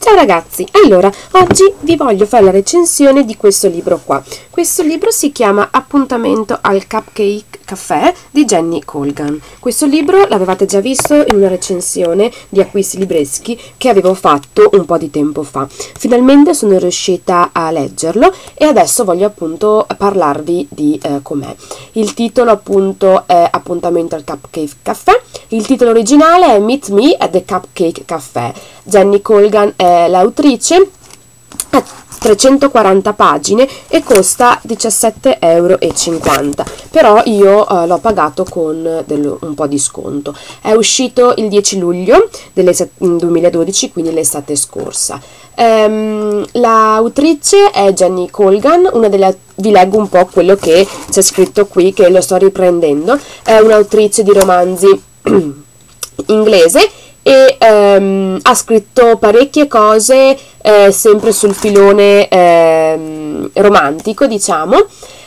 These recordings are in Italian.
Ciao ragazzi, allora oggi vi voglio fare la recensione di questo libro qua. Questo libro si chiama Appuntamento al Cupcake Caffè di Jenny Colgan. Questo libro l'avevate già visto in una recensione di acquisti libreschi che avevo fatto un po' di tempo fa. Finalmente sono riuscita a leggerlo e adesso voglio appunto parlarvi di com'è. Il titolo appunto è Appuntamento al Cupcake Caffè. Il titolo originale è Meet Me at the Cupcake Caffè. Jenny Colgan è l'autrice, ha 340 pagine e costa 17,50 €, però io l'ho pagato con un po' di sconto. È uscito il 10 luglio del 2012, quindi l'estate scorsa. L'autrice è Jenny Colgan, vi leggo un po' quello che c'è scritto qui, che lo sto riprendendo. È un'autrice di romanzi inglese e ha scritto parecchie cose sempre sul filone romantico, diciamo.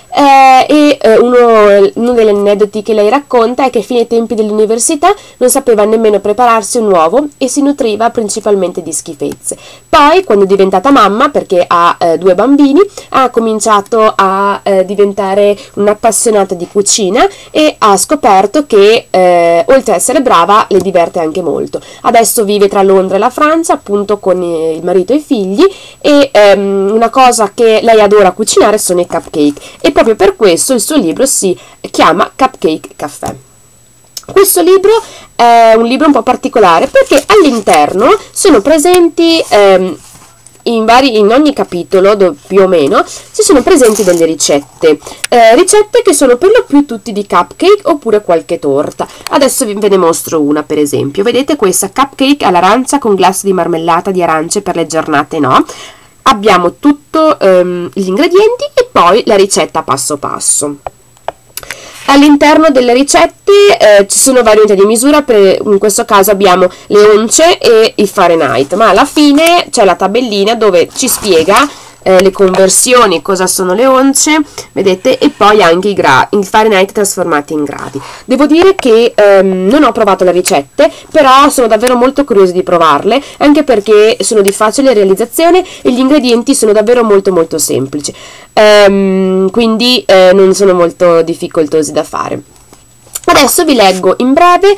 Uno degli aneddoti che lei racconta è che fino ai tempi dell'università non sapeva nemmeno prepararsi un uovo e si nutriva principalmente di schifezze. Poi, quando è diventata mamma, perché ha 2 bambini, ha cominciato a diventare un'appassionata di cucina e ha scoperto che oltre ad essere brava le diverte anche molto. Adesso vive tra Londra e la Francia, appunto con il marito e i figli, e una cosa che lei adora cucinare sono i cupcake, e proprio per questo il suo libro si chiama Cupcake Caffè. Questo libro è un libro un po' particolare perché all'interno sono presenti in ogni capitolo più o meno ci sono presenti delle ricette, ricette che sono per lo più tutti di cupcake oppure qualche torta. Adesso ve ne mostro una, per esempio. Vedete questa cupcake all'arancia con glasse di marmellata di arance per le giornate, no? Abbiamo tutti gli ingredienti e poi la ricetta passo passo. All'interno delle ricette ci sono varie unità di misura, in questo caso abbiamo le once e il Fahrenheit, ma alla fine c'è la tabellina dove ci spiega le conversioni, cosa sono le once, vedete, e poi anche il Fahrenheit trasformati in gradi. Devo dire che non ho provato le ricette, però sono davvero molto curiosa di provarle, anche perché sono di facile realizzazione e gli ingredienti sono davvero molto semplici, quindi non sono molto difficoltosi da fare. Adesso vi leggo in breve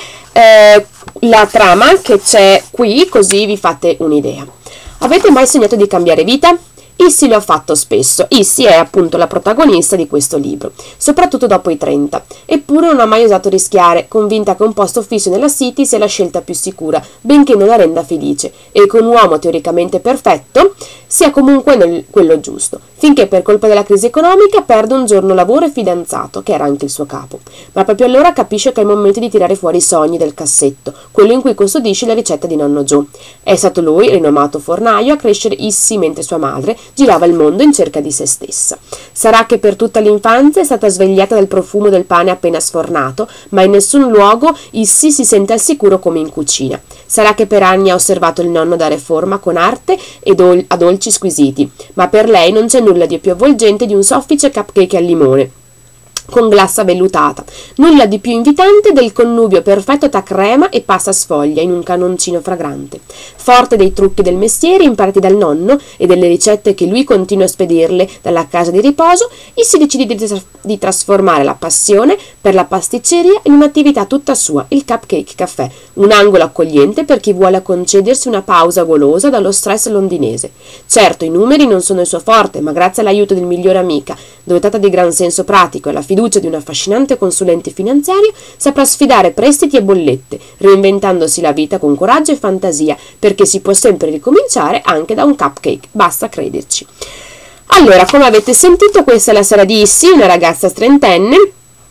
la trama che c'è qui, così vi fate un'idea. Avete mai sognato di cambiare vita? Issy lo ha fatto spesso. Issy è appunto la protagonista di questo libro, soprattutto dopo i 30. Eppure non ha mai osato rischiare, convinta che un posto fisso nella City sia la scelta più sicura, benché non la renda felice, e che un uomo teoricamente perfetto sia comunque quello giusto, finché per colpa della crisi economica perde un giorno lavoro e fidanzato, che era anche il suo capo. Ma proprio allora capisce che è il momento di tirare fuori i sogni del cassetto, quello in cui custodisce la ricetta di nonno Joe. È stato lui, rinomato fornaio, a crescere Issy mentre sua madre girava il mondo in cerca di se stessa. Sarà che per tutta l'infanzia è stata svegliata dal profumo del pane appena sfornato, ma in nessun luogo Issy si sente al sicuro come in cucina. Sarà che per anni ha osservato il nonno dare forma con arte e a dolci squisiti, ma per lei non c'è nulla di più avvolgente di un soffice cupcake al limone con glassa vellutata, nulla di più invitante del connubio perfetto tra crema e pasta sfoglia in un canoncino fragrante. Forte dei trucchi del mestiere imparati dal nonno e delle ricette che lui continua a spedirle dalla casa di riposo, si decide di trasformare la passione per la pasticceria in un'attività tutta sua, il Cupcake Caffè, un angolo accogliente per chi vuole concedersi una pausa golosa dallo stress londinese. Certo, i numeri non sono il suo forte, ma grazie all'aiuto del migliore amica, dotata di gran senso pratico e la fiducia di un affascinante consulente finanziario, saprà sfidare prestiti e bollette, reinventandosi la vita con coraggio e fantasia, perché si può sempre ricominciare anche da un cupcake, basta crederci. Allora, come avete sentito, questa è la storia di Issy, una ragazza trentenne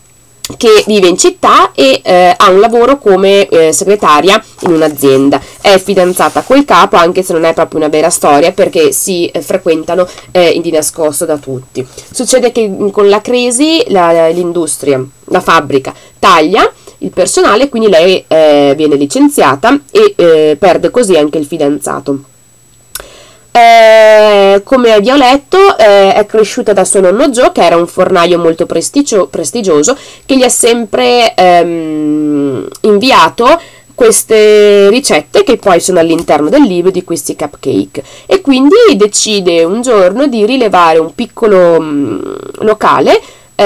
che vive in città e ha un lavoro come segretaria in un'azienda. È fidanzata col capo, anche se non è proprio una vera storia, perché si frequentano di nascosto da tutti. Succede che con la crisi l'industria, la fabbrica, taglia il personale, quindi lei viene licenziata e perde così anche il fidanzato. Come vi ho letto, è cresciuta da suo nonno Joe, che era un fornaio molto prestigioso, che gli ha sempre inviato queste ricette che poi sono all'interno del libro di questi cupcake, e quindi decide un giorno di rilevare un piccolo locale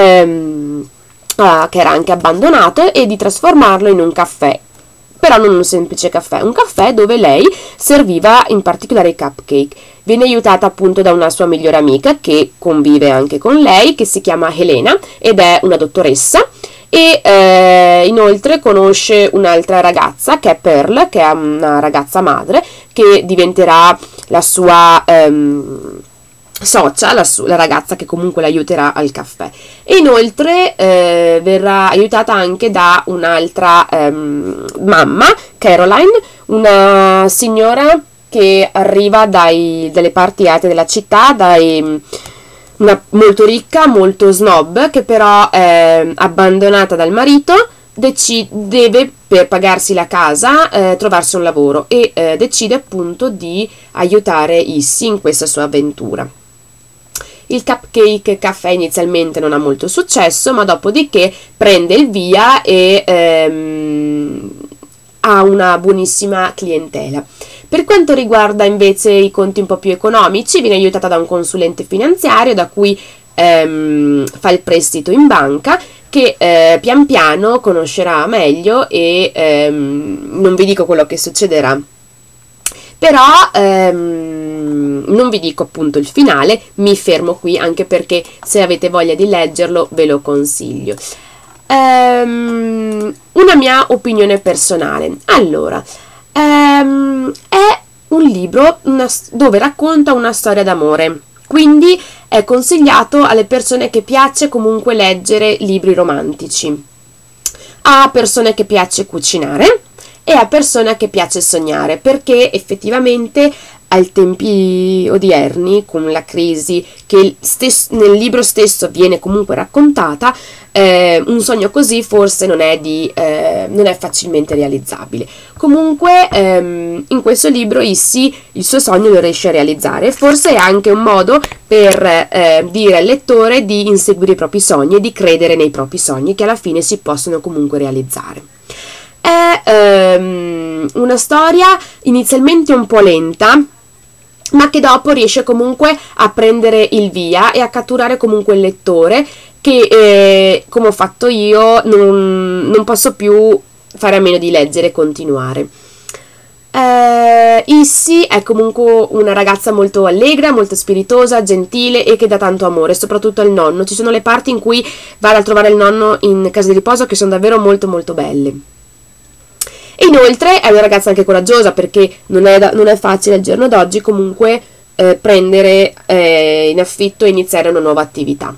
che era anche abbandonato e di trasformarlo in un caffè, però non un semplice caffè, un caffè dove lei serviva in particolare i cupcake. Viene aiutata appunto da una sua migliore amica che convive anche con lei, che si chiama Helena ed è una dottoressa, e inoltre conosce un'altra ragazza che è Pearl, che è una ragazza madre, che diventerà la sua socia, la ragazza che comunque l'aiuterà al caffè. E inoltre verrà aiutata anche da un'altra mamma, Caroline, una signora che arriva dalle parti alte della città, una molto ricca, molto snob, che però è abbandonata dal marito, deve, per pagarsi la casa, trovarsi un lavoro, e decide appunto di aiutare Issy in questa sua avventura. Il cupcake caffè inizialmente non ha molto successo, ma dopodiché prende il via e ha una buonissima clientela. Per quanto riguarda invece i conti un po' più economici, viene aiutata da un consulente finanziario da cui fa il prestito in banca, che pian piano conoscerà meglio, e non vi dico quello che succederà, però non vi dico appunto il finale, mi fermo qui anche perché se avete voglia di leggerlo ve lo consiglio. Una mia opinione personale. Allora, è un libro dove racconta una storia d'amore, quindi è consigliato alle persone che piace comunque leggere libri romantici, a persone che piace cucinare e a persone che piace sognare, perché effettivamente ai tempi odierni, con la crisi che nel libro stesso viene comunque raccontata, un sogno così forse non è facilmente realizzabile. Comunque in questo libro Issy il suo sogno lo riesce a realizzare, forse è anche un modo per dire al lettore di inseguire i propri sogni e di credere nei propri sogni, che alla fine si possono comunque realizzare. È una storia inizialmente un po' lenta, ma che dopo riesce comunque a prendere il via e a catturare comunque il lettore, che come ho fatto io non posso più fare a meno di leggere e continuare. Issy è comunque una ragazza molto allegra, molto spiritosa, gentile e che dà tanto amore, soprattutto al nonno. Ci sono le parti in cui va a trovare il nonno in casa di riposo che sono davvero molto molto belle. E inoltre è una ragazza anche coraggiosa, perché non è facile al giorno d'oggi comunque prendere in affitto e iniziare una nuova attività.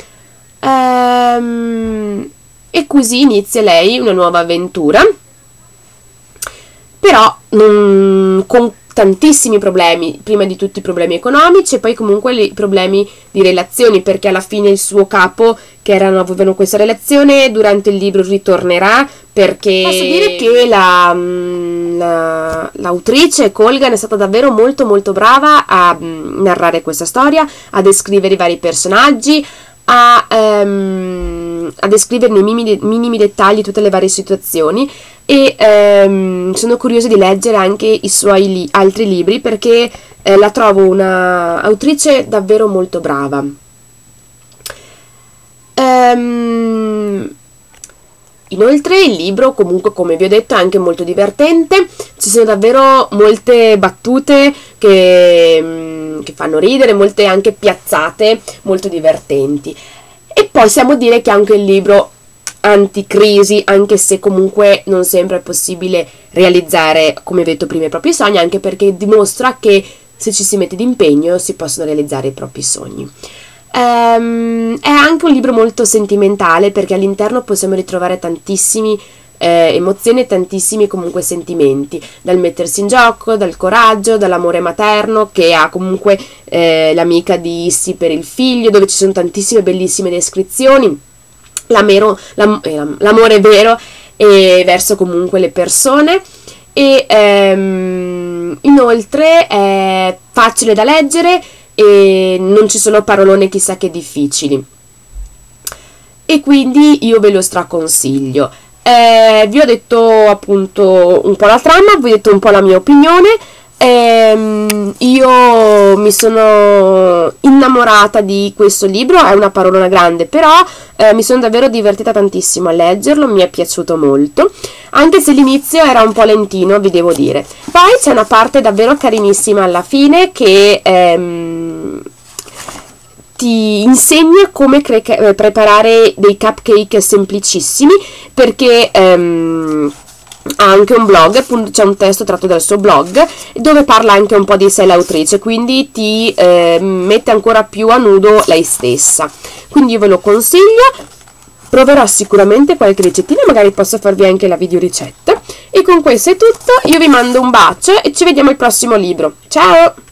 E così inizia lei una nuova avventura, però con tantissimi problemi, prima di tutti i problemi economici e poi comunque i problemi di relazioni, perché alla fine il suo capo, che avevano questa relazione, durante il libro ritornerà, perché posso dire che l'autrice Colgan è stata davvero molto molto brava a narrare questa storia, a descrivere i vari personaggi, a descrivere nei minimi dettagli tutte le varie situazioni, e sono curiosa di leggere anche i suoi altri libri, perché la trovo una autrice davvero molto brava. Inoltre il libro comunque, come vi ho detto, è anche molto divertente, ci sono davvero molte battute che fanno ridere, molte anche piazzate molto divertenti. E possiamo dire che anche il libro anticrisi, anche se comunque non sempre è possibile realizzare, come detto prima, i propri sogni, anche perché dimostra che se ci si mette d'impegno si possono realizzare i propri sogni. È anche un libro molto sentimentale, perché all'interno possiamo ritrovare tantissimi emozioni e tantissimi comunque sentimenti, dal mettersi in gioco, dal coraggio, dall'amore materno che ha comunque l'amica di Issy per il figlio, dove ci sono tantissime bellissime descrizioni, l'amore vero e verso comunque le persone, e inoltre è facile da leggere e non ci sono parolone chissà che difficili, e quindi io ve lo straconsiglio. Vi ho detto appunto un po' la trama, vi ho detto un po' la mia opinione. Io mi sono innamorata di questo libro, è una parolona grande, però mi sono davvero divertita tantissimo a leggerlo, mi è piaciuto molto, anche se l'inizio era un po' lentino, vi devo dire. Poi c'è una parte davvero carinissima alla fine che ti insegna come preparare dei cupcake semplicissimi, perché ha anche un blog, appunto c'è un testo tratto dal suo blog dove parla anche un po' di sé l'autrice, quindi ti mette ancora più a nudo lei stessa. Quindi io ve lo consiglio, proverò sicuramente qualche ricettina, magari posso farvi anche la videoricetta. E con questo è tutto, io vi mando un bacio e ci vediamo al prossimo libro. Ciao!